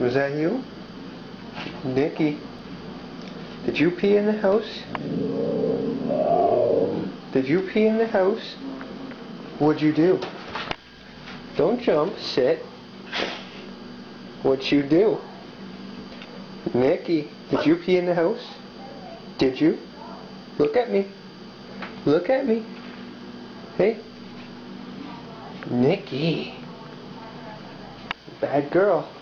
Was that you? Nikki, did you pee in the house? Did you pee in the house? What'd you do? Don't jump, sit. What'd you do? Nikki, did you pee in the house? Did you? Look at me. Look at me. Hey. Nikki. Bad girl.